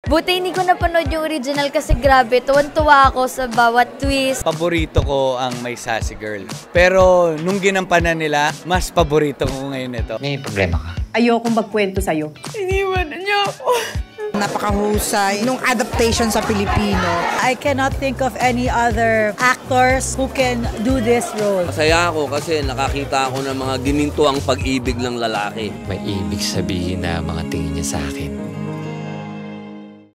Buti hindi ko napanood yung original kasi grabe, tuwan-tuwa ako sa bawat twist. Paborito ko ang May Sassy Girl. Pero nung ginampanan nila, mas paborito ko ngayon ito. May problema ka? Ayokong magkwento sa'yo. Iniwanan niya ako. Napakahusay nung adaptation sa Pilipino. I cannot think of any other actors who can do this role. Masaya ako kasi nakakita ako ng mga gininto ang pag-ibig ng lalaki. May ibig sabihin na mga tingin niya sa akin.